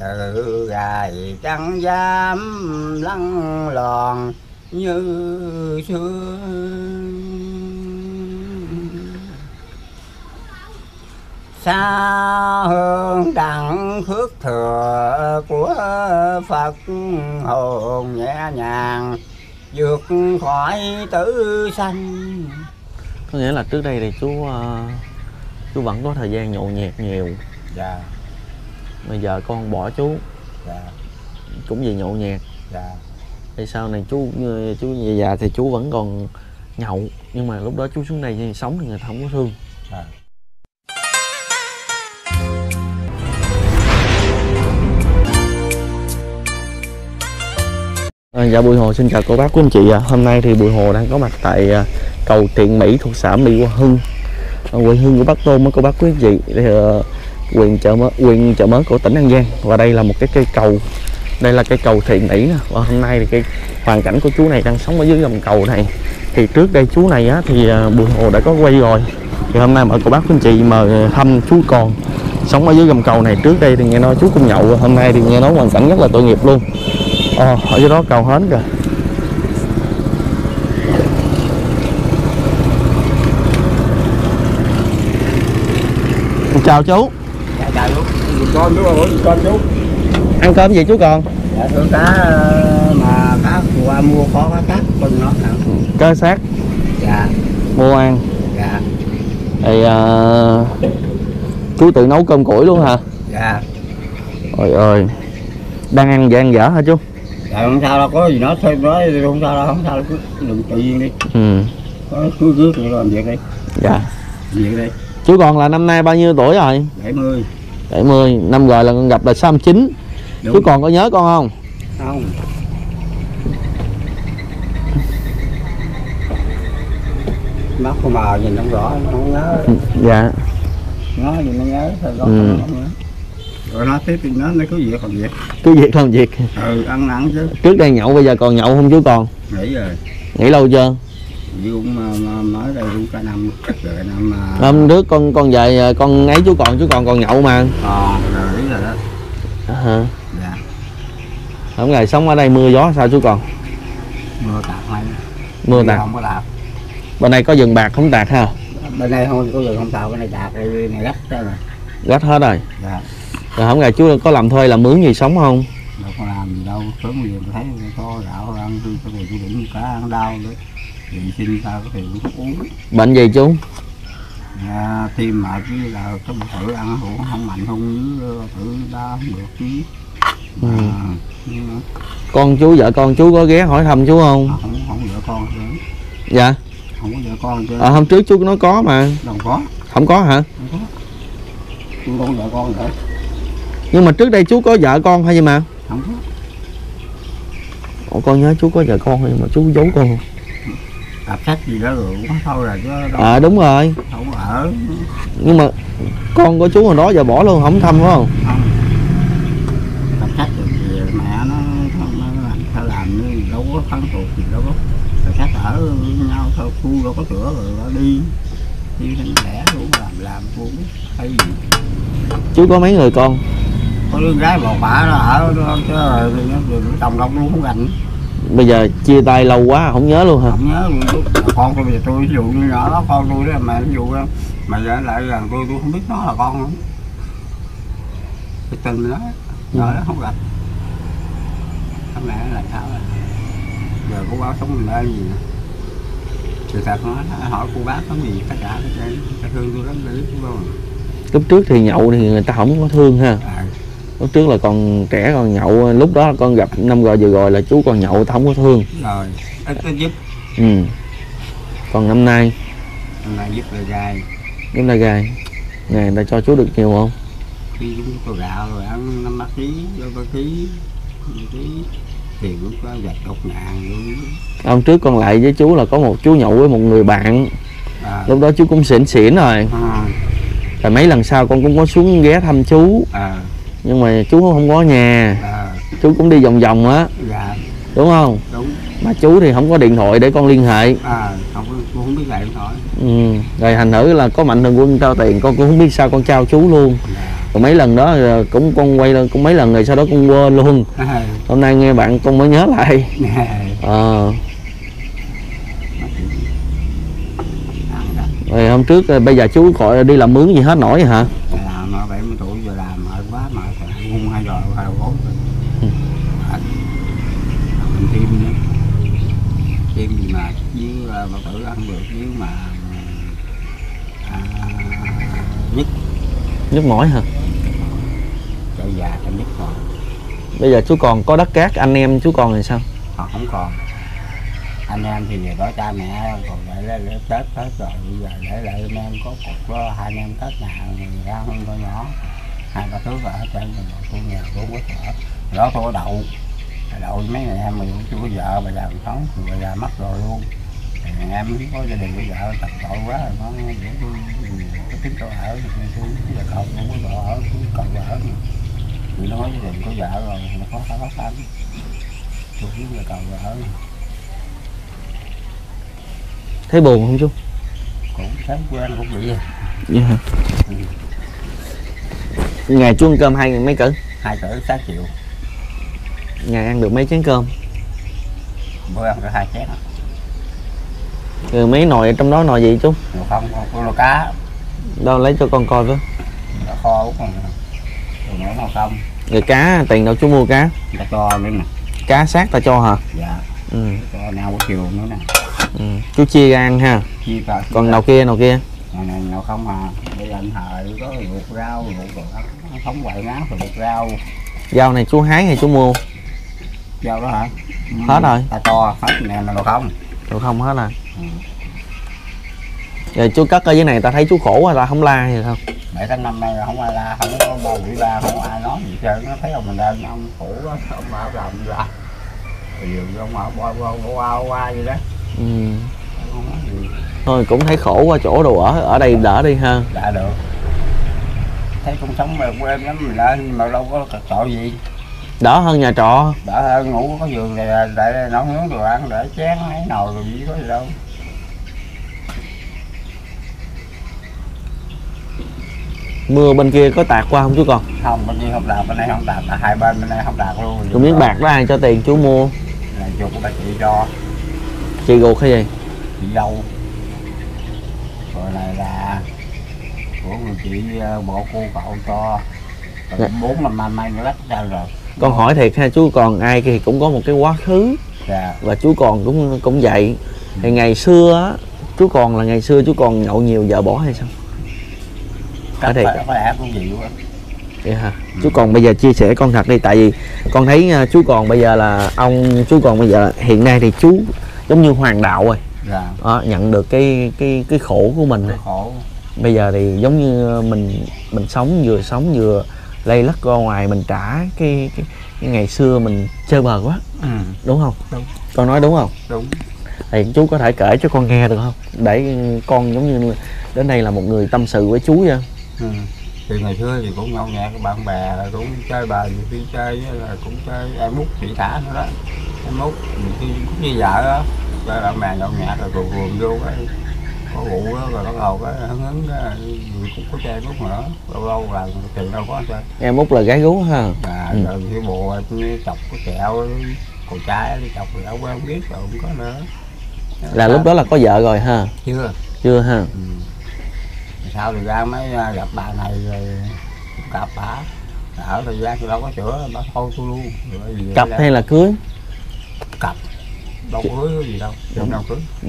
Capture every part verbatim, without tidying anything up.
tự gài chẳng dám lăn lòn như xưa. Xa hương đặng phước thừa của Phật, hồn nhẹ nhàng vượt khỏi tử sanh. Có nghĩa là trước đây thì chú uh, chú vẫn có thời gian nhậu nhẹt nhiều. Dạ. Bây giờ con bỏ chú. Dạ. Cũng vì nhậu nhẹt. Dạ. Thì sau này chú chú về già thì chú vẫn còn nhậu, nhưng mà lúc đó chú xuống đây thì sống thì người ta không có thương. Dạ. À, dạ Bụi Hồ xin chào cô bác quý anh chị. À. Hôm nay thì Bụi Hồ đang có mặt tại à, cầu Thiện Mỹ thuộc xã Mỹ Hòa Hưng, à, huyện Hưng của Bắc Tôn cô bác quý anh chị. Thì, à, huyện chợ mới, huyện chợ mới của tỉnh An Giang. Và đây là một cái cây cầu, đây là cây cầu Thiện Mỹ nè. Và hôm nay thì cái hoàn cảnh của chú này đang sống ở dưới gầm cầu này. Thì trước đây chú này á, thì à, Bụi Hồ đã có quay rồi. Thì hôm nay mời cô bác quý anh chị mời thăm chú Còn sống ở dưới gầm cầu này. Trước đây thì nghe nói chú cũng nhậu, hôm nay thì nghe nói hoàn cảnh rất là tội nghiệp luôn. Ờ, ở dưới đó cầu hến kìa. Chào chú. Dạ chào chú. Con chú ơi, con chú. Ăn cơm gì chú Còn? Dạ thưa cá mà cá qua mua khó cá cát con nó ăn. Cá xác. Dạ. Mua ăn. Dạ. Thì à, chú tự nấu cơm củi luôn hả? Dạ. Ôi ơi. Đang ăn vậy ăn dở hả chú? Dạ không sao đâu, có gì nói thêm nói không sao đâu, không sao đâu, cứ đừng tự nhiên đi. Ừ. Cứ cứ tự làm việc đi. Dạ. Việc đi. Chú Còn là năm nay bao nhiêu tuổi rồi? bảy mươi. bảy mươi. Năm rồi là con gặp là sáu mươi chín. Chú còn có nhớ con không? Không. Mắt của mờ nhìn không rõ, nó không nhớ. Dạ. Nó gì nó nhớ thôi, con Ừ. không nhớ. Rồi nói tiếp thì nó nó cứ việc còn việc. Cứ việc không việc. Ừ, ăn nặng chứ. Trước đây nhậu, bây giờ còn nhậu không chú Còn? Nghỉ rồi. Nghỉ lâu chưa? Chị cũng mới đây cũng cả năm rồi, năm mà. Hôm trước con con về con ấy chú Còn chú Còn còn nhậu mà. Ờ, rồi ý rồi đó. À, hả? Dạ. Hôm ngày sống ở đây mưa gió sao chú Còn? Mưa tạt này. Mưa tạt. Không có tạt. Bên đây có rừng bạc không tạt ha? Bên đây không có rừng không tạt, bên đây tạt này gắt ra rồi. Gắt hết rồi. Dạ. Rồi hôm ngày chú có làm thuê làm mướn gì sống không? Đâu có làm gì đâu, sớm gì thấy có gạo ăn tôi có người tôi đụng cá ăn đau nữa. Thì xin sao có tiền cũng uống. Bệnh gì chú? À, tim mệt với là cái thử ăn không, không mạnh không thử đau không được chứ. Ừ. À, Con chú vợ con chú có ghé hỏi thăm chú không? à, không không vợ con nữa. Dạ. Không có vợ con chứ. À, hôm trước chú nói có mà. Đâu có. Không có hả? Không có. Chú không vợ con nữa. Nhưng mà trước đây chú có vợ con hay gì mà? Không có. Ủa, con nhớ chú có vợ con nhưng mà chú giấu con. Đọc sách gì đó rồi cũng thôi rồi chứ đâu. À đúng rồi. Không ở. Nhưng mà con của chú hồi đó giờ bỏ luôn không thăm phải không? Không. Đọc sách rồi thì mẹ nó không nó làm sao làm nữa, đâu có thân thuộc gì đâu có. Đọc sách ở nhau thôi, khu đâu có cửa rồi nó đi. Đi thành lẻ luôn làm làm cô biết hay gì. Chú có mấy người con? Có đứa gái một bà nó ở đó chứ rồi nó chồng đông luôn không gành. Bây giờ chia tay lâu quá không nhớ luôn hả? Không nhớ luôn. Con tôi bây giờ tôi ví dụ như nhỏ đó con tôi đó mà ví dụ mà giờ lại gần tôi tôi không biết nó là con không. Cái tình đó nhỏ đó không gặp. Cái mẹ là sao rồi? Giờ cô bác sống mình đây gì nè. Sự thật nó hỏi cô bác sống gì tất cả cái thương tôi lắm để biết không. Lúc trước thì nhậu thì người ta không có thương ha. À. Lúc trước là còn trẻ còn nhậu, lúc đó con gặp năm rồi vừa rồi là chú còn nhậu ta không có thương. Rồi, ít ít giúp. Ừ. Còn năm nay Năm nay giúp là gai. Giúp là gai. Nè, người ta cho chú được nhiều không? Khi chúng tôi gạo rồi ăn năm bát ký, vô ba ký, ký thì cũng có vạch đột ngàn luôn. Hôm trước con lại với chú là có một chú nhậu với một người bạn. À. Lúc đó chú cũng xỉn xỉn rồi. À. Rồi mấy lần sau con cũng có xuống ghé thăm chú. À. Nhưng mà chú không có nhà. À. Chú cũng đi vòng vòng á. Dạ. Đúng không? Đúng. Mà chú thì không có điện thoại để con liên hệ. À, không, con không biết lại điện thoại. Ừ. Rồi thành thử là có mạnh thường quân trao tiền con cũng không biết sao con trao chú luôn. Dạ. Còn mấy lần đó cũng con quay lên cũng mấy lần rồi sau đó con quên luôn. Hôm nay nghe bạn con mới nhớ lại. Ờ. Rồi hôm trước bây giờ chú gọi đi làm mướn gì hết nổi hả? Làm ở bảy mươi tuổi giờ làm mệt quá mà ngung hai giờ hai đầu gối. Ừ. Mình thêm nữa. Thêm gì mà với bà tử ăn được nếu mà à, nhất nhức mỏi hả? Cho già cho nhất rồi. Bây giờ chú còn có đất cát, anh em chú còn thì sao? Họ không còn. Anh em thì về đó cha mẹ còn để lấy, lấy Tết hết rồi, bây giờ để lại anh em có cục có hai anh em Tết nhà người ra hơn con nhỏ hai ba thứ vợ hết trơn rồi tôi nhà tôi không có sợ đó tôi có đậu đậu mấy người em mà chưa có vợ bà già còn sống bà già mất rồi luôn thì em không có gia đình có vợ tập tội quá rồi nó có tính chỗ ở tôi giờ cậu không có vợ ở cậu vợ thì nó có gia đình có vợ rồi nó có khó khăn tôi biết là cậu vợ thấy buồn không chú? Cũng thấy quen cũng bị vậy. Dạ hả? Ừ. Ngày chú ăn cơm hai mấy cỡ? Hai cỡ sáu triệu. Ngày ăn được mấy chén cơm? Bữa ăn được hai chén. Rồi mấy nồi ở trong đó nồi gì chú? Nồi không, con nồi cá. Đâu lấy cho con coi với. Nó kho cũng còn rồi nữa nồi không. Rồi cá tiền đâu chú mua cá? Người ta cho nữa nè. Cá xác ta cho hả? Dạ. Ừ. Cho nào buổi chiều nữa nè. Ừ. Chú chia ra ăn ha. Chia cả. Còn nào kia nào kia? Này này nào không à. Bây giờ anh thời có luộc rau, luộc đồ không quậy ngáo rồi luộc rau. Rau này chú hái hay chú mua? Rau đó hả? Hết rồi. Ta to hết nè là đồ không? Đồ không hết rồi. Ừ. Rồi chú cất ở dưới này ta thấy chú khổ quá ta không la gì không? Bảy tám năm nay không ai la, không có bao quỷ la, không ai nói gì trơn, nó thấy ông mình lên ông khổ quá, ông bảo làm gì ra. Thì ông bảo qua qua qua qua gì đó. Ừ. Thôi cũng thấy khổ qua chỗ đồ ở ở đây đỡ đi ha. Dạ được. Thấy cũng sống mà của em lắm mình lên mà đâu có tội gì. Đỡ hơn nhà trọ. Đỡ hơn ngủ có giường này để nấu nướng đồ ăn để chén mấy nồi rồi gì có gì đâu. Mưa bên kia có tạt qua không chú con? Không, bên kia không tạt, bên đây không tạt, hai bên bên đây không tạt luôn. Chú miếng bạc đó ai cho tiền chú mua? Là chú của bà chị cho. Chị ruột hay gì? Chị dâu. Rồi này là của người chị bộ cô cậu cho. Rồi bốn năm năm nay nó lách ra rồi. Con hỏi thiệt ha, chú còn ai thì cũng có một cái quá khứ. Dạ. Và chú còn cũng cũng vậy. Thì ngày xưa á, chú còn là ngày xưa chú còn nhậu nhiều vợ bỏ hay sao? Có thiệt. Có lẽ cũng gì quá. Vậy hả? Ừ. Chú còn bây giờ chia sẻ con thật đi, tại vì con thấy uh, chú còn bây giờ là ông chú còn bây giờ hiện nay thì chú giống như hoàng đạo rồi. Dạ. Đó, nhận được cái cái cái khổ của mình. Cái khổ. Bây giờ thì giống như mình mình sống vừa sống vừa lây lắt ra ngoài mình trả cái, cái, cái ngày xưa mình chơi bời quá. Ừ. Đúng không? Đúng. Con nói đúng không? Đúng. Thì chú có thể kể cho con nghe được không? Để con giống như đến đây là một người tâm sự với chú vậy. Ừ. Thì ngày xưa thì cũng nhậu nhẹt với bạn bè cũng chơi bời, nhiều khi chơi là cũng chơi em mút thị thả nữa đó, em mút nhiều khi cũng như vợ đó, chơi bạn bè nhậu nhẹt rồi ruồn ruồn vô cái có rượu đó rồi bắt đầu cái hứng hứng cái cũng có chơi mút nữa, lâu lâu là tiền đâu có chơi. Em mút là gái gú ha. À, ừ. Rồi cái bộ chọc cái kẹo cổ trái đi chọc kẹo quen biết rồi không có nữa. Là lúc đó là có vợ rồi ha? Chưa. Chưa ha. Ừ. Sau thì ra mới gặp bà này rồi gặp bà ở thời gian tôi đâu có chữa bà thôi tôi luôn. Cặp hay là cưới? Cặp, đâu có cưới gì đâu, không đâu cưới. Ừ.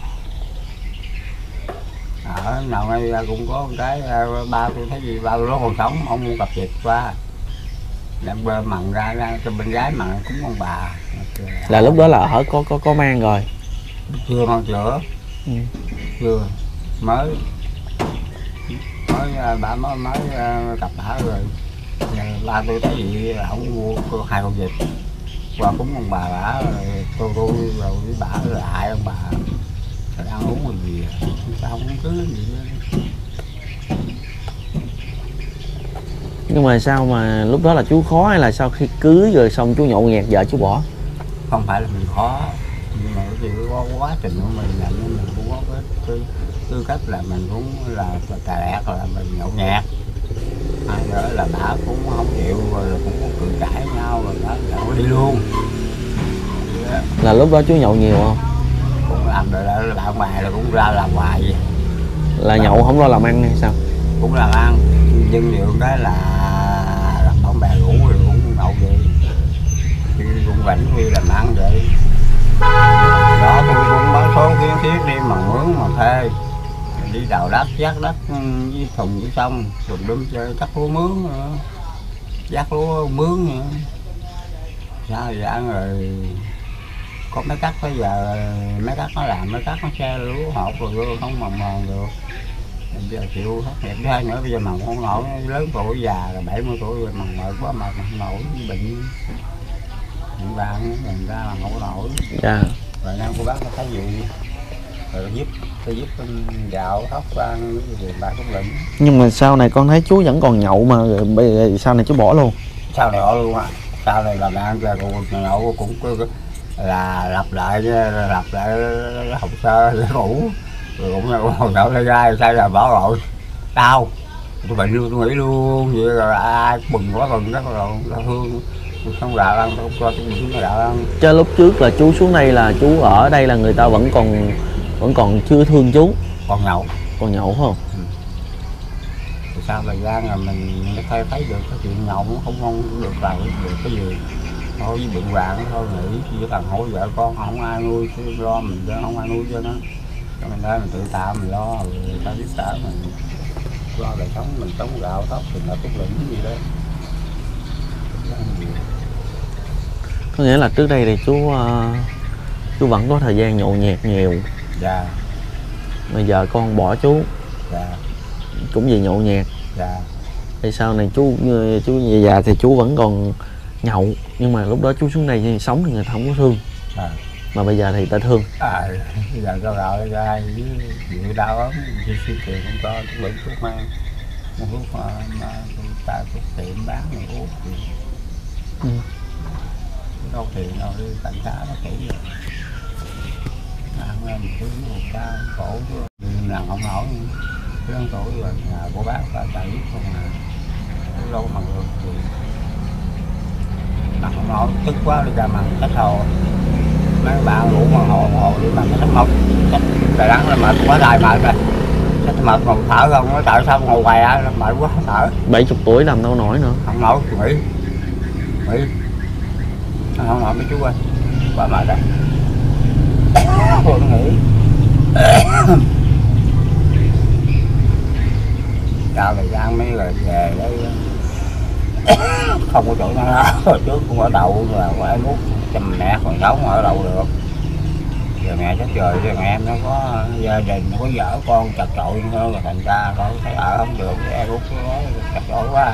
Ở nào ngay cũng có một cái ba tôi thấy gì ba tôi nó còn sống ông mua cặp vịt qua làm bơ mặn ra ra cho bên gái mặn cũng con bà. Là lúc đó là ở có có có mang rồi? Chưa mang chữa. Ừ. Chưa mới mới bà mới mới cặp bả rồi ba tôi thấy gì không mua hai con vịt qua cúng ông bà bả rồi tôi tôi rồi với bả rồi hại ông bà rồi ăn uống rồi gì sao không cứ gì nữa. Nhưng mà sao mà lúc đó là chú khó hay là sau khi cưới rồi xong chú nhậu nhẹt vợ chú bỏ? Không phải là mình khó nhưng mà cái có quá trình của mình làm nên mình cũng có cái, cái tư cách là mình cũng là tà lẹt là mình nhậu nhẹt hai nữa là bà cũng không chịu rồi cũng có cự cãi nhau rồi đó là nó đi luôn. Yeah. Là lúc đó chú nhậu nhiều không? Cũng làm rồi là bạn bè là cũng ra làm hoài vậy. Là bạn... nhậu không lo làm ăn hay sao? Cũng làm ăn nhưng điều đó là làm bạn bè rủ rồi cũng nhậu vậy, cũng rảnh đi làm ăn vậy. Đó tôi cũng bán số kiến thiết đi mà mướn mà thuê, đi đào đất vác đất với thùng với xong rồi đâm chơi cắt lúa mướn nữa, vác lúa mướn nữa. Sao dạng rồi có mấy cắt bây giờ mấy cắt nó làm mấy cắt nó xe lúa hột rồi vô không mòn mòn được. Bây giờ chịu hết nghiệp hai nữa bây giờ mà không nổi, lớn tuổi già rồi bảy mươi tuổi rồi mà mệt quá mà không nổi, bệnh bệnh vàng mình ra là không nổi. Dạ. Rồi nam cô bác nó thấy gì rồi giúp tôi giúp gạo thóc ăn rồi bà cũng lĩnh. Nhưng mà sau này con thấy chú vẫn còn nhậu mà bây giờ sau này chú bỏ luôn? Sau này bỏ luôn á, sau này làm ăn ra cũng nhậu cũng là lặp lại lặp lại học sơ để ngủ rồi cũng hồi nhậu ra ra sao là bỏ rồi đau tôi bệnh luôn tôi nghĩ luôn vậy rồi ai bừng quá bừng đó rồi đau thương không gạo ăn không cho tôi những gạo ăn. Chứ lúc trước là chú xuống đây là chú ở đây là người ta vẫn còn vẫn còn chưa thương chú, còn nhậu còn nhậu không? Ừ. Thì sau thời gian là mình thấy thấy được cái chuyện nhậu nó không không được vào được cái gì thôi với bụng vàng thôi nghĩ chỉ cần hỗ vợ con không ai nuôi lo mình chứ không ai nuôi cho nó cho mình đây mình tự tạo mình lo rồi ta giúp đỡ mình lo đời sống mình sống gạo thóc thì là chút lượng gì đó. Có nghĩa là trước đây thì chú uh, chú vẫn có thời gian nhậu nhẹt nhiều. Dạ. Bây giờ con bỏ chú. Dạ. Cũng vì nhậu nhẹt. Dạ. Thì sau này chú chú về già thì chú vẫn còn nhậu nhưng mà lúc đó chú xuống đây thì sống thì người ta không có thương. À. Mà bây giờ thì ta thương. À, bây giờ cho gạo ra ai với chịu đau lắm, đi xin tiền không cho, cũng bệnh thuốc mang, mua thuốc mà, mà ta thuốc tiệm bán rồi uống thì ừ. Đâu tiền đâu đi tận xã nó kỹ rồi, ăn lên một thứ một cao khổ chứ, làm không nổi, lớn tuổi rồi nhà của bác ta chạy giúp không à, lâu mà được thì mà không nổi, tức quá đi ra mà cách hồ. Mấy bạn ngủ mà hồ hồ đi mà cái mọc trời đắng là mệt quá trời mệt rồi cái mệt còn thở không nó tại sao ngồi hoài á mệt quá thở. Bảy chục tuổi làm đâu nổi nữa, không nổi nghỉ nghỉ không nổi mấy chú ơi quá mệt rồi không nghỉ. Chào thời gian mấy rồi về đấy không có chỗ nào hồi trước cũng ở đậu là có ai mút chăm mẹ còn sống ở đậu được giờ mẹ chết trời chứ em nó có gia đình nó có vợ con chặt chội nữa rồi thành ra con thấy ở không được em út nó chặt chội quá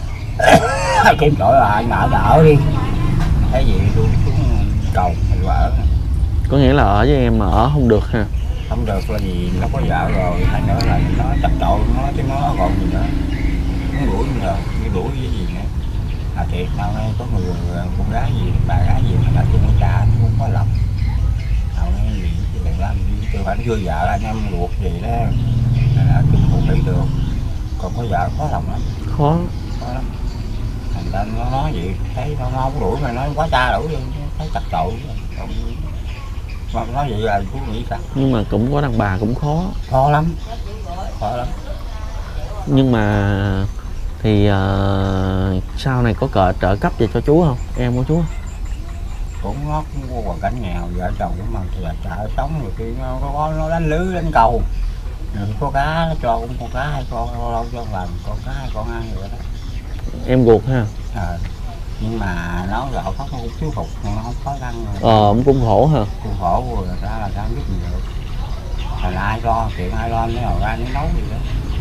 kiếm chỗ là anh ở đỡ đi thấy gì tôi xuống cầu mình ở. Có nghĩa là ở với em mà ở không được ha? Không được là gì nó có vợ rồi hay nữa là nó chặt chội nó chứ nó còn gì nữa nó đuổi rồi nó đuổi với gì nữa. À thiệt nào đây có người con gái gì bà gái gì mà chung với cha nó cũng có lòng nào đây gì chứ đừng làm gì tôi phải chưa vợ anh em ruột gì đó là chung phụ nữ được còn có vợ khó lòng lắm, khó khó lắm thành ra nó nói gì thấy nó không đuổi mà nói quá cha đuổi đi thấy chặt chội mà nói vậy là chú nghĩ sao? Nhưng mà cũng có đàn bà cũng khó khó lắm khó lắm nhưng mà thì uh, sau này có cờ trợ cấp về cho chú không? Em của chú cũng nó cũng có hoàn cảnh nghèo vợ chồng cũng mà giờ chợ sống rồi khi nó có nó đánh lưới đánh cầu rồi có cá nó cho cũng con cá hai con lâu lâu cho lần con cá hai con ăn vậy đó em ruột ha. À, nhưng mà nó gạo khóc nó cũng thiếu hụt nó không có ăn ờ ông cũng khổ ha cũng khổ rồi ra là sao biết gì được thành là ai lo chuyện ai lo nó nào ra nó nấu gì đó.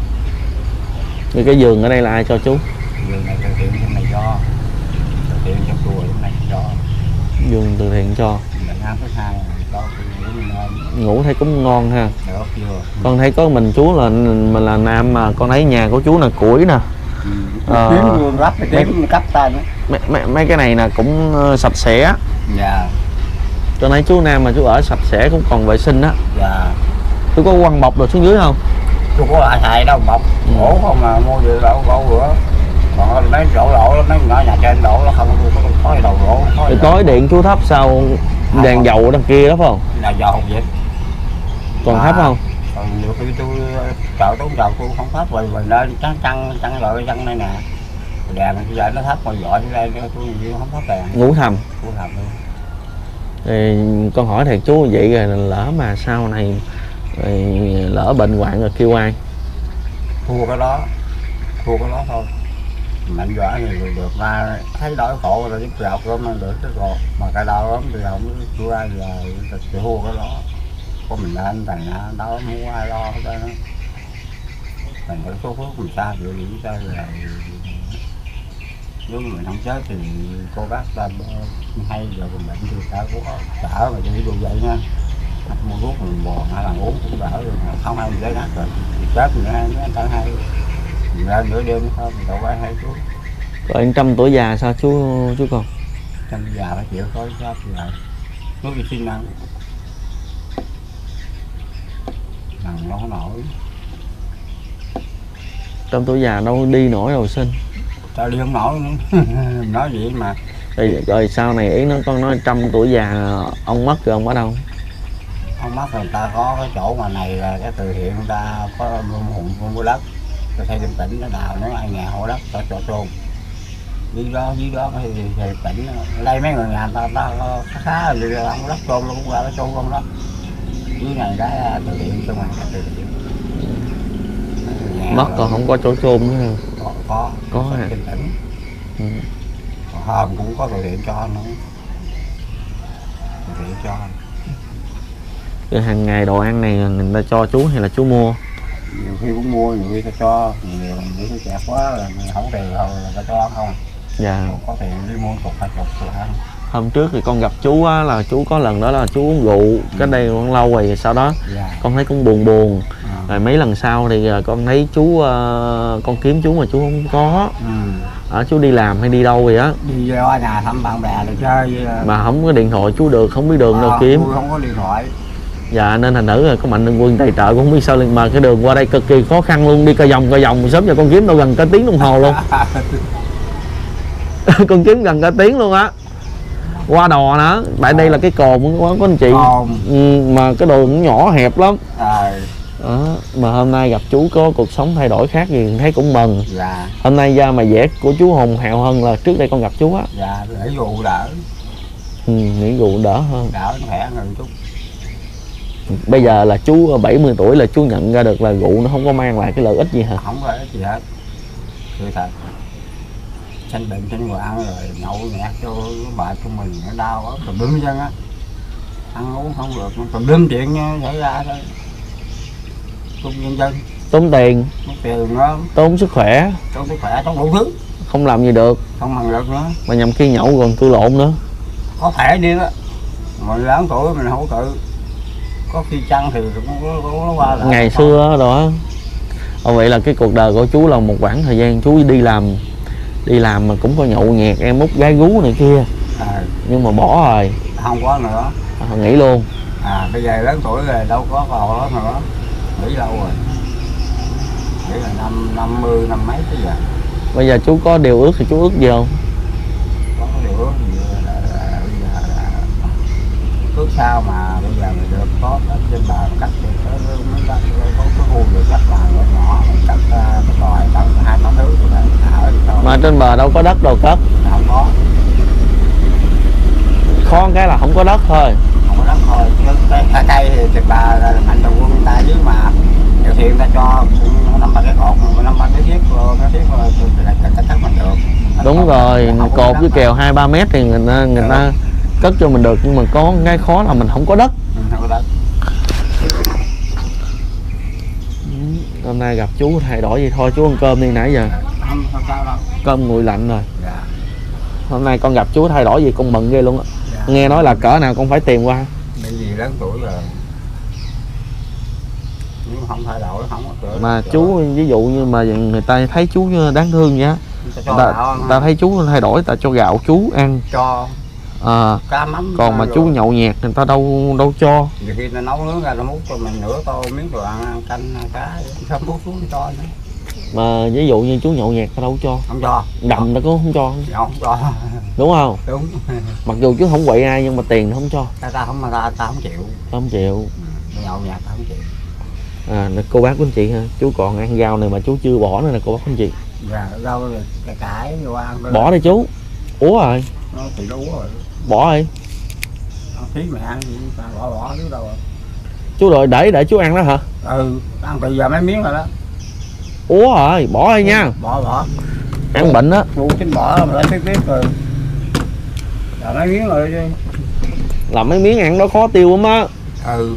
Thì cái giường ở đây là ai cho chú? Giường này từ thiện trong này cho từ thiện trong chùa trong này cho giường từ thiện cho mình ăn thứ hai cho ngủ, ngủ thấy cũng ngon ha. Được chưa? Con thấy có mình chú là mình là nam mà con thấy nhà của chú là củi nè. Ừ. Ờ, kiếm lắp cái kiếm cấp ta nữa. Mấy, mấy, mấy cái này là cũng uh, sạch sẽ. Dạ. Cho nên chú nam mà chú ở sạch sẽ cũng còn vệ sinh á. Dạ. Tôi có quăng bọc rồi xuống dưới không? Chú có lại xài đâu bọc gỗ không mà mua gì đâu gỗ nữa. Còn mấy chỗ đổ mấy nhỏ nhà trên đổ nó không có có cái đầu gỗ. Cái cối điện chú thấp sao đèn dầu đằng kia đó phải không? Là dầu vậy. Còn thấp không? Còn nhiều khi tôi chợ tốn dầu tôi không thấp rồi mình lên trắng trăng trăng loại trăng này nè. Đèn giờ nó thấp rồi gọi lên tôi không thấp đèn. Ngủ thầm. Ngủ thầm luôn. Thì con hỏi thiệt chú vậy rồi lỡ mà sau này rồi lỡ bệnh hoạn rồi kêu ai? Thua cái đó, thua cái đó thôi. Mạnh võ thì được ra thấy đói khổ rồi giúp gạo cơm ăn được cái cột mà cái đau lắm thì không chưa ai giờ thì thua cái đó. Có mình lên thành ra đâu mua ai lo hết trơn á. Thành cái số phước mình xa vậy nghĩ sao là nếu mình không chết thì cô bác ta hay giờ mình bệnh thì cả cũng đỡ mà chỉ được vậy nha. Mua thuốc mình bò hay là uống cũng đỡ rồi mà không ai bị lấy nát rồi thì chết mình hay nó tới hay mình lên nửa đêm thôi mình đâu phải hay chú. Rồi trăm tuổi già sao chú chú con? Trăm già phải chịu có chết rồi nước đi xin ăn nằm nó không nổi. Trăm tuổi già đâu đi nổi đâu sinh. Tao đi không nổi nữa. Nói vậy mà rồi, rồi sau này ý nó con nói trăm tuổi già ông mất rồi ông ở đâu? Ông mất rồi người ta có cái chỗ mà này là cái từ thiện người ta có mua hùng mua đất cho xây dựng tỉnh nó đào nếu ai nghèo hộ đất cho cho chôn dưới đó dưới đó thì thì tỉnh đây mấy người nhà ta ta khá khá rồi ông có đất chôn luôn cũng ra cái chôn không đó dưới này cái từ thiện cho mình từ thiện mất còn không có chỗ chôn nữa. có có có à. Tỉnh tỉnh ừ. Hôm cũng có từ thiện cho nữa từ thiện cho. Cái hàng ngày đồ ăn này người ta cho chú hay là chú mua? Nhiều khi cũng mua, nhiều khi ta cho, nhiều khi ta chẹt quá là không tiền rồi là ta cho không. Dạ. Không có tiền đi mua cục hai cục rồi ăn. Hôm trước thì con gặp chú á, là chú có lần đó là chú uống rượu cách đây cũng lâu rồi, sau đó Dạ. con thấy cũng buồn buồn À. rồi mấy lần sau thì con thấy chú uh, con kiếm chú mà chú không có. Ừ. Ở chú đi làm hay đi đâu vậy á, Đi ra nhà thăm bạn bè rồi chơi mà không có điện thoại chú được, không biết đường à, đâu kiếm. không có điện thoại. Dạ nên thành nữ rồi có Mạnh Thường Quân tài trợ cũng không biết sao liền, mà cái đường qua đây cực kỳ khó khăn luôn, đi coi vòng coi vòng sớm giờ con kiếm đâu gần cả tiếng đồng hồ luôn. Con kiếm gần cả tiếng luôn á, qua đò nữa, tại đây là cái cồn của có anh chị. Ừ, mà cái đường nhỏ hẹp lắm. À. Đó, mà hôm nay gặp chú có cuộc sống thay đổi khác gì thấy cũng mừng. Dạ. Hôm nay da mà vẻ của chú hồng hào hơn là trước đây con gặp chú á. Dạ, để vụ đỡ. Ừ, nghĩ vụ đỡ hơn. Đỡ nó khỏe hơn chút. Bây giờ là chú bảy mươi tuổi là chú nhận ra được là rượu nó không có mang lại cái lợi ích gì hả? Không có lợi ích gì hết. Sự thật. Sanh bệnh sanh hoạn rồi nhậu nhẹt cho bà của mình nó đau quá, tùm lum chân á. Ăn uống không được, tùm lum chuyện xảy ra thôi. Tùm nhân dân. Tốn tiền. Tốn tiền đó. Tốn sức khỏe. Tốn sức khỏe, tốn đủ thứ. Không làm gì được. Không làm được nữa. Mà nhầm khi nhậu còn cư lộn nữa. Có thể đi đó. Mình lớn tuổi mình hỗ trợ. Có khi chăng thì cũng có, có, có qua lại. Ngày xưa đó. Ồ, vậy là cái cuộc đời của chú là một khoảng thời gian chú đi làm đi làm mà cũng có nhậu nhẹt em út gái gú này kia. À. Nhưng mà bỏ rồi. Không có nữa. À, nghỉ luôn. À bây giờ lớn tuổi rồi đâu có còn đó nữa. Nghỉ lâu rồi. Nghỉ là năm năm mươi năm mấy tới giờ. Bây giờ chú có điều ước thì chú ước gì không? Có điều ước gì là, là, là bây giờ là ước sao mà bây giờ mình được có đất trên bờ cắt được cái mấy đất có cái khu được cắt là nhỏ nhỏ cắt cái còi cắt hai ba thứ rồi đấy. Mà trên bờ đâu có đất đâu cất. Không có. Khó cái là không có đất thôi. Không có đất thôi. Chứ cái cây thì trên bờ là Mạnh Thường Quân người ta dưới mà điều thiện người ta cho năm ba cái cột, năm ba cái thiết cái thiết là cắt cắt mình được. Đúng không, rồi cột với kèo hai ba mét thì người ta người ta cất cho mình được, nhưng mà có cái khó là mình không có đất. Ừ, không có đất. Hôm nay gặp chú thay đổi gì thôi, chú ăn cơm đi nãy giờ. Không, không sao đâu. Cơm nguội lạnh rồi. Dạ. Hôm nay con gặp chú thay đổi gì con mừng ghê luôn á. Dạ. Nghe nói là cỡ nào con phải tìm qua. Bởi vì lớn tuổi rồi. Nhưng không thay đổi không có cửa. Mà chú ví dụ như mà người ta thấy chú đáng thương vậy á. Ta, ta, ta thấy chú thay đổi ta cho gạo chú ăn. Cho. À, cá mắm. còn mà rồi. chú nhậu nhẹt người ta đâu đâu cho. Nhiều khi nó nấu nướng ra nó múc cho mình nửa tô miếng đồ ăn canh cá không múc xuống cho nữa. Mà ví dụ như chú nhậu nhẹt ta đâu cho. Không cho. Đầm nó cũng không cho. Không cho. Đúng không? Đúng. Mặc dù chú không quậy ai nhưng mà tiền nó không cho. Ta ta không mà ta, ta không chịu. Ta không chịu. Nhậu nhạt ta không chịu. À, cô bác của anh chị ha, chú còn ăn rau này mà chú chưa bỏ nữa nè cô bác của anh chị. Dạ, rau cải cải vô ăn. Bỏ đi chú. Úa rồi. Nó thì nó úa rồi. Bỏ đi. Nó phí mẹ ăn gì ta bỏ bỏ chứ đâu rồi. Chú đợi để để chú ăn đó hả? Ừ, ăn bây giờ mấy miếng rồi đó. Úa rồi, bỏ đi nha. Bỏ bỏ. Ăn bệnh á. Vụ chính bỏ mà lại tiếp tiếp rồi. Giờ mấy miếng rồi chứ. Làm mấy miếng ăn đó khó tiêu lắm á. Ừ.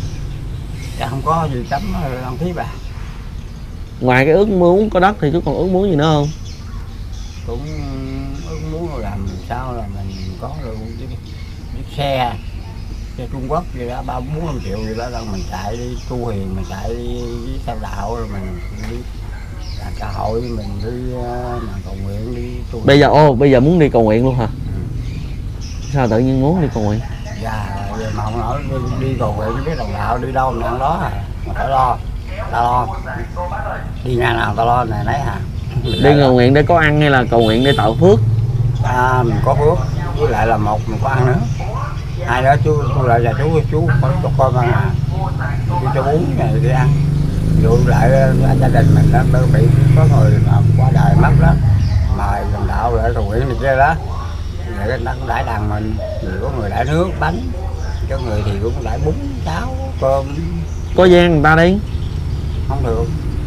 Dạ không có gì chấm ăn phí bà. Ngoài cái ướt muốn có đất thì chú còn ướt muốn gì nữa không? Cũng ước muốn làm sao là mình có được chiếc, chiếc xe xe Trung Quốc gì đó ba bốn năm triệu gì đó là mình chạy đi tu hiền, mình chạy đi với theo đạo rồi mình đi làm xã hội, mình đi mà cầu nguyện đi tu. Bây giờ ô bây giờ muốn đi cầu nguyện luôn hả? Ừ. Sao tự nhiên muốn đi cầu nguyện? Dạ mà không nói đi, đi cầu nguyện biết đồng đạo đi đâu mình ăn đó à. Mà phải lo ta lo đi nhà nào ta lo này nấy hả? Đi cầu nguyện để có ăn hay là cầu nguyện để tạo phước? À, mình có phước với lại là một mình có ăn nữa, hai đó chú tôi lại là chú chú có cho con ăn à, chú cho bún này đi ăn, dụ lại gia đình mình đó đơn bị có người mà qua đời mất đó mời đồng đạo lại cầu nguyện này kia đó để nó cũng đãi đàn mình, người có người đãi nước bánh, có người thì cũng đãi bún cháo cơm. Có gian người ta đi Không được,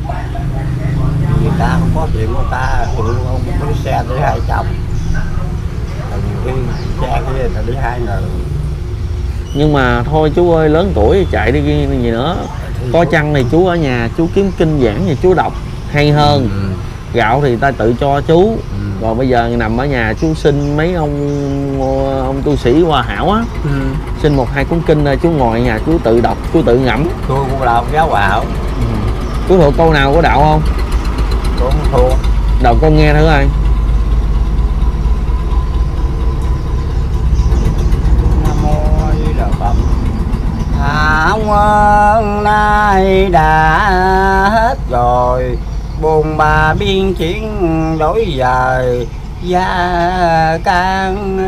người ta không có chuyện của người ta, tụi ông có xe tới hai chồng, rồi nhiều khi xe kia là đi hai người. Nhưng mà thôi chú ơi, lớn tuổi chạy đi gì nữa, có chăng thì chú ở nhà chú kiếm kinh giảng thì chú đọc hay hơn. Ừ. Gạo thì ta tự cho chú. Ừ. Rồi bây giờ nằm ở nhà chú xin mấy ông ông tu sĩ Hòa Hảo á. Ừ. Xin một hai cuốn kinh rồi chú ngồi ở nhà chú tự đọc, chú tự ngẫm. Tôi cũng là ông giáo Hòa Hảo. Ừ. Chú thuộc câu nào của đạo không? Tôi không thua. Đọc con nghe thử coi. Nam mô Di Đà Phật. Hạ quân nay đã hết rồi, bồn bà biên chuyển đổi dời gia can.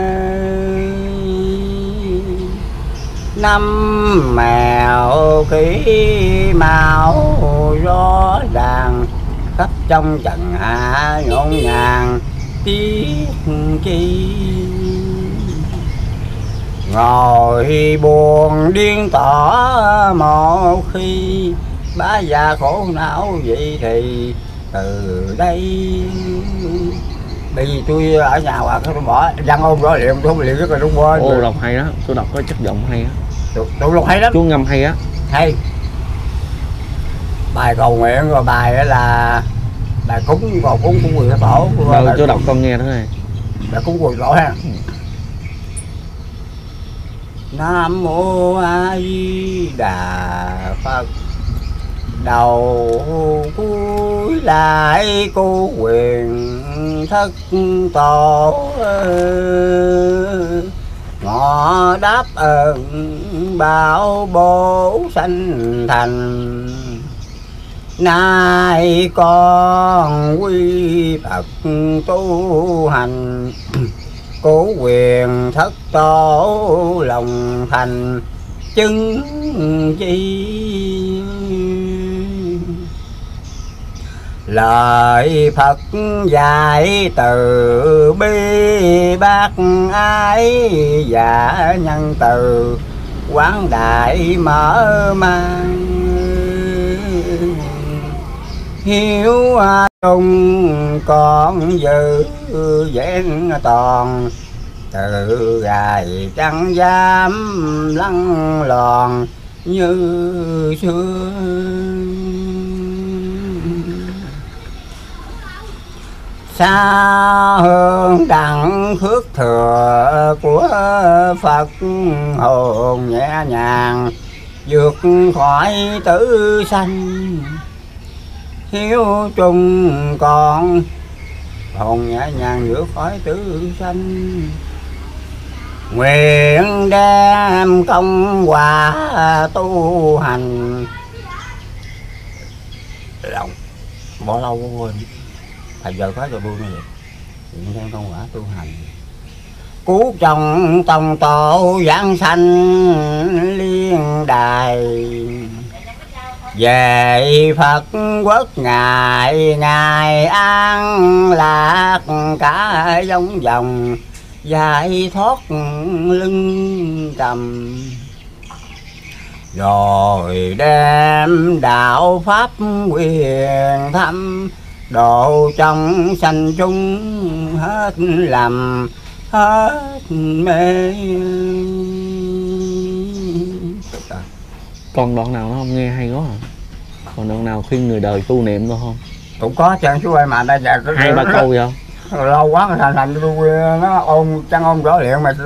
Năm mèo kỹ màu rõ ràng, khắp trong trần hạ nhộn nhàng tiếc chi. Ngồi buồn điên tỏ một khi, bá già khổ não vậy thì từ đây. Bởi vì tôi ở nhà hoặc tôi bỏ văn ôn rõ liệu tôi không liệu rất là đúng quên. Ô đọc hay đó, tôi đọc có chất giọng hay á. Tôi đọc hay lắm. Chú ngâm hay á. Hay. Bài cầu nguyện rồi bài đó là bài cúng, còn cúng cúng quyền tổ. Đâu chú đọc con nghe nữa này. Bài cúng quyền tổ ha. Nam mô A Di Đà Phật. Đầu cuối lại cô quyền thất tổ, ngọ đáp ơn bảo bố sanh thành. Nay con quy Phật tu hành, cố quyền thất tổ lòng thành chứng chi. Lời Phật dạy từ bi bác ái và nhân từ, quán đại mở mang hiếu trung con giữ vẹn toàn. Từ gài chẳng dám lăn lòn như xưa. Xa hương đặng phước thừa của Phật, hồn nhẹ nhàng vượt khỏi tử sanh. Hiếu trung con hồn nhẹ nhàng vượt khỏi tử sanh. nguyện đem công quả tu hành. Lòng bỏ lâu quá quên, thời giờ có rồi buông này vậy. Nguyện đem công quả tu hành, cứu trong tông tổ giảng sanh liên đài. Về Phật quốc ngài ngài an lạc cả giống dòng, giải thoát lưng trầm. Rồi đem đạo pháp quyền thâm, độ trong sanh chúng hết lầm hết mê. Còn đoạn nào nó không nghe hay quá à? Còn đoạn nào khuyên người đời tu niệm thôi không? Cũng có chân chú ơi, mà đây giờ Hai ba câu vậy không? Lâu quá mà thành thành tôi nó ôn chăng ôn rõ liệu mà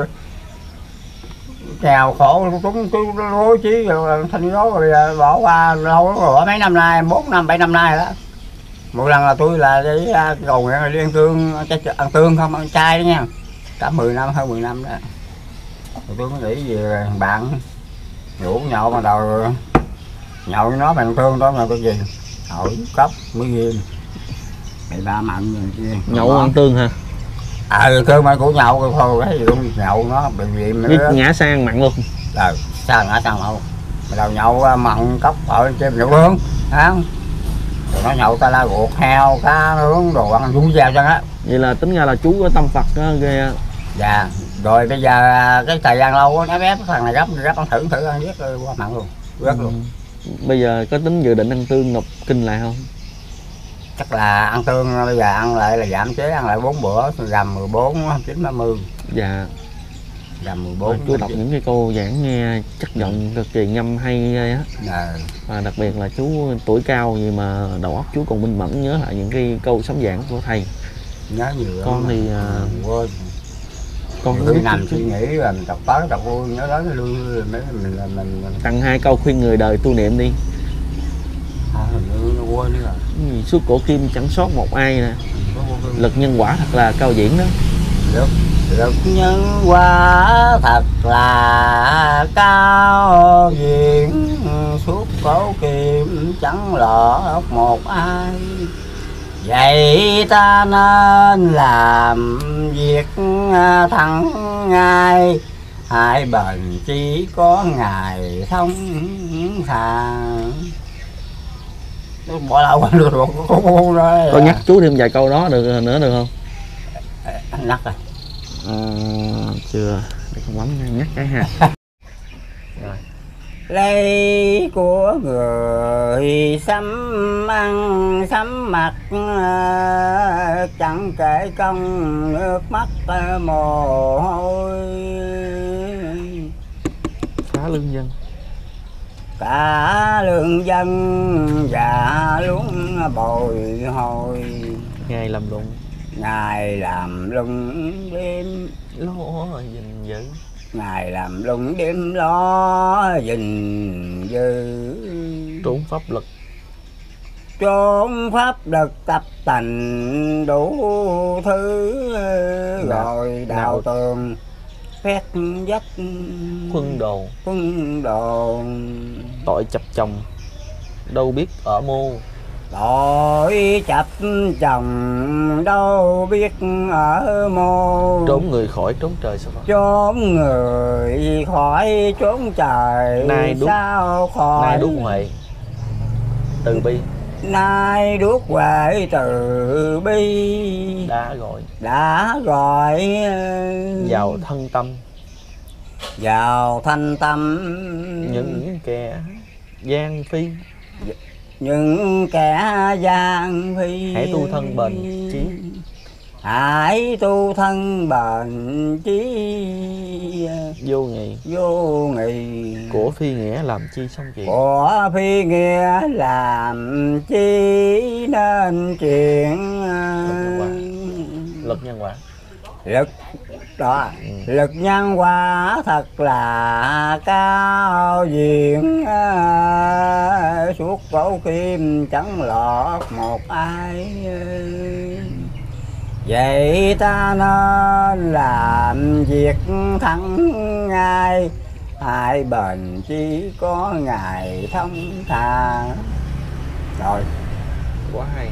nghèo khổ chúng tôi hối chí rồi thanh gió rồi bỏ qua lâu rồi, mấy năm nay bốn năm bảy năm nay đó. Một lần là tôi là cái cầu nguyện đi ăn tương, ăn tương không, ăn chay đó nha, cả mười năm hơn mười năm đó. Rồi tôi mới nghĩ về bạn rủ nhậu mà đầu nhậu với nó bằng tương đó là cái gì hỏi cốc mới ghim mày ba mặn rồi kia nhậu ăn tương hả? ờ tương mà của nhậu thôi cái gì cũng nhậu nó bị ghim nữa ngã sang mặn luôn rồi sao ngã sang mặn mà đầu nhậu mặn cốc ở trên nhậu nướng không rồi nó nhậu ta la ruột heo cá nướng đồ ăn vung vào chân á. Vậy là tính ra là chú có tâm Phật đó ghê. Dạ rồi bây giờ cái thời gian lâu quá nó ép thằng này gấp gấp ăn thử thử ăn riết qua mặn luôn rất ừ. luôn. Bây giờ có tính dự định ăn tương nộp kinh lại không? Chắc là ăn tương bây giờ ăn lại là giảm chế, ăn lại bốn bữa gầm mười bốn chín ba mươi. Dạ gầm mười bốn. Chú đọc những cái câu giảng nghe chất giọng cực kỳ ngâm hay á. À. Và đặc biệt là chú tuổi cao gì mà đầu óc chú còn minh mẫn nhớ lại những cái câu sấm giảng của thầy. Nhớ nhiều con thì uh, quên con cứ nằm suy nghĩ rồi mình đọc tới đọc vui nhớ đến lưu mình mình mình tặng hai câu khuyên người đời tu niệm đi. À, nó quên nữa rồi. Ừ, suốt cổ kim chẳng sót một ai nè. Lực nhân quả thật là cao diễn đó. Lực, lực nhân quả thật là cao diễn, suốt cổ kim chẳng lọt một ai. Vậy ta nên làm việc thẳng ngay, hai bền chỉ có ngày thông thang. Bỏ lâu được rồi, có nhắc chú thêm vài câu đó được nữa được không? Nhắc rồi. À, chưa, để con bấm nhắc cái ha. Rồi. Lấy của người sắm ăn sắm mặc, chẳng kể công nước mắt mồ hôi. Cả lương dân cả lương dân và luôn bồi hồi. ngày làm lụng ngày làm lụng đêm lo gìn giữ, ngày làm lụng đêm lo gìn giữ. trốn pháp lực trốn pháp lực tập thành đủ thứ, rồi đào tường phét vách khuân đồ khuân đồ. tội chập chồng đâu biết ở mô, tội chập chồng đâu biết ở mô. trốn người khỏi trốn trời sao vậy? Trốn người khỏi trốn trời nay đúc, sao khỏi. nay đúc huệ từ bi, nay đuốc huệ từ bi. đã gọi đã gọi vào thân tâm, vào thanh tâm. những kẻ gian phi, những kẻ gian phi. hãy tu thân bền chí, hãy tu thân bền chí. vô nghị vô nghị của phi nghĩa làm chi xong chuyện, của phi nghĩa làm chi nên chuyện. lực nhân quả Lực đó, ừ. Lực nhân quả thật là cao diễn, à, suốt cổ kim chẳng lọt một ai. Vậy ta nên là làm việc thắng ngay, hai bền chỉ có ngày thông thà. Rồi Quá hay.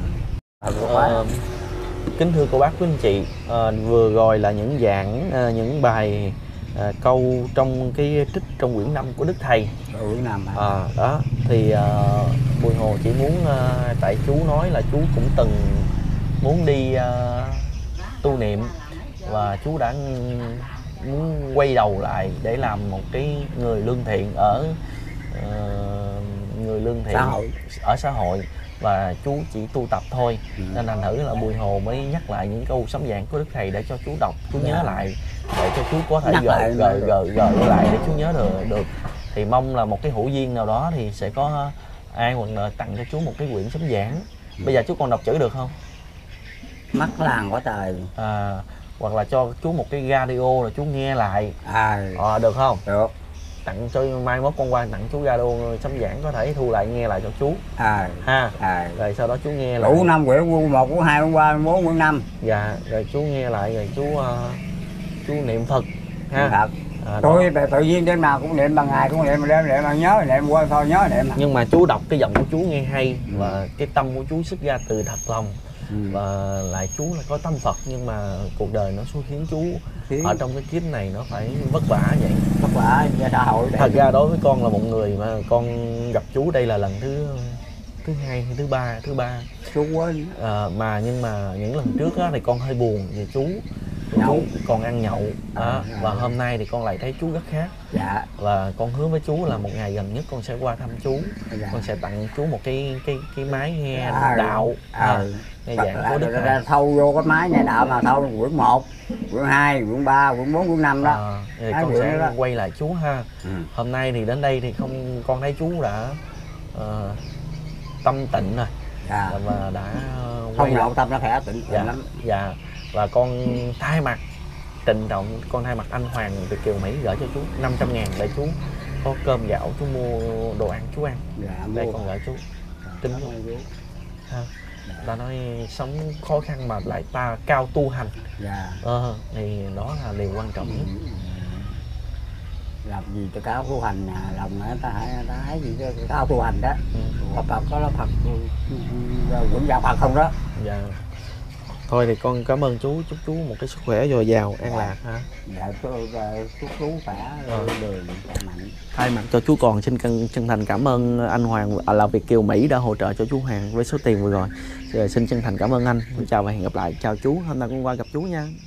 ờ, quá. Ờ, kính thưa cô bác quý anh chị, ờ, vừa rồi là những dạng ờ, những bài ờ, câu trong cái trích trong quyển năm của Đức Thầy. Quyển năm hả? À, đó thì ờ, Bùi Hồ chỉ muốn ờ, tại chú nói là chú cũng từng muốn đi ờ, tu niệm, và chú đã muốn quay đầu lại để làm một cái người lương thiện ở ờ, người lương thiện Xã hội. ở xã hội, và chú chỉ tu tập thôi. Ừ. Nên thành thử là Bùi Hồ mới nhắc lại những câu sấm dạng của Đức Thầy để cho chú đọc, chú Dạ. nhớ lại, để cho chú có thể Nhắc gợi lại gợi nữa. gợi gợi lại để chú nhớ được được. Thì mong là một cái hữu duyên nào đó thì sẽ có ai hoặc là tặng cho chú một cái quyển sấm giảng. Bây giờ chú còn đọc chữ được không? Mắt làng quá trời. À, hoặc là cho chú một cái radio là chú nghe lại. À, À, được không? được. Tặng cho mai mốt con quan tặng chú radio sấm giảng, có thể thu lại nghe lại cho chú À, ha. à. Rồi sau đó chú nghe lại Đủ năm quyển, quyển một, quyển hai, quyển ba, quyển bốn, quyển năm. dạ, rồi chú nghe lại rồi chú uh, chú niệm Phật ha. Thật. À, Tôi tự nhiên đêm nào cũng niệm, bằng ngày cũng niệm, đêm niệm mà nhớ niệm qua thôi, nhớ niệm. nhưng mà chú đọc cái giọng của chú nghe hay, Ừ. và cái tâm của chú xuất ra từ thật lòng. Ừ. Và lại chú là có tâm Phật, nhưng mà cuộc đời nó xui khiến chú Khiến ở trong cái kiếp này nó phải vất vả vậy. vất vả cho xã hội. Thật ra đối với con là một người mà con gặp chú đây là lần thứ thứ hai hay thứ ba thứ ba Chú quên. à, mà nhưng mà những lần trước á, thì con hơi buồn vì chú Nhậu. chú còn ăn nhậu đó. À, Và à. hôm nay thì con lại thấy chú rất khác, Dạ. và con hứa với chú là một ngày gần nhất con sẽ qua thăm chú. Dạ. Con sẽ tặng chú một cái cái cái máy nghe À, đạo à. à, nghe giảng của Đức Thầy. Thâu vô cái máy nghe đạo mà thâu quyển một, quyển hai, quyển ba, quyển bốn, quyển năm đó. À, thì Hai con quyển sẽ đó. quay lại chú ha. Ừ. Hôm nay thì đến đây thì không, con thấy chú đã ờ, tâm tịnh rồi, Dạ. và đã Không quay lại. nhậu tâm nó khỏe tịnh Dạ, lắm. dạ. Và con thay mặt trịnh trọng, con thay mặt anh Hoàng Việt Kiều Mỹ gửi cho chú năm trăm ngàn để chú có cơm gạo, chú mua đồ ăn chú ăn. Dạ, Đây mua. con gửi chú. Tính Cảm ơn chú. ha. Ta nói sống khó khăn mà lại ta cao tu hành. Dạ. Ờ, thì đó là điều quan trọng nhất. Làm gì cho cao tu hành, lòng người ta hãy ta hãy gì cho cao tu hành đó. Ừ. Phật Phật có là Phật, cũng vào Phật không đó. Dạ. Thôi thì con cảm ơn chú, chúc chú một cái sức khỏe dồi dào, an lạc ha. Dạ, tôi chúc chú khỏe, đường khỏe mạnh. Thay mặt cho chú còn xin chân, chân thành cảm ơn anh Hoàng à, là Việt Kiều Mỹ đã hỗ trợ cho chú Hoàng với số tiền vừa rồi. Rồi xin chân thành cảm ơn anh. Chào và hẹn gặp lại. Chào chú, hôm nay con qua gặp chú nha.